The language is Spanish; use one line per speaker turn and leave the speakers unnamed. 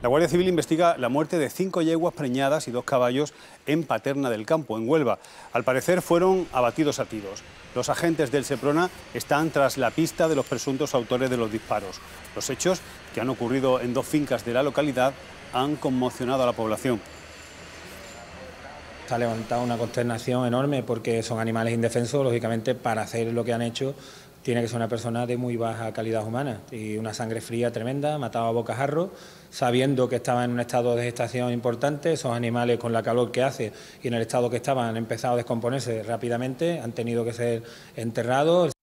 La Guardia Civil investiga la muerte de 5 yeguas preñadas y 2 caballos en Paterna del Campo, en Huelva. Al parecer fueron abatidos a tiros. Los agentes del Seprona están tras la pista de los presuntos autores de los disparos. Los hechos, que han ocurrido en 2 fincas de la localidad, han conmocionado a la población.
Se ha levantado una consternación enorme porque son animales indefensos. Lógicamente, para hacer lo que han hecho tiene que ser una persona de muy baja calidad humana y una sangre fría tremenda, matado a bocajarro, sabiendo que estaban en un estado de gestación importante. Esos animales, con la calor que hace y en el estado que estaban, han empezado a descomponerse rápidamente, han tenido que ser enterrados.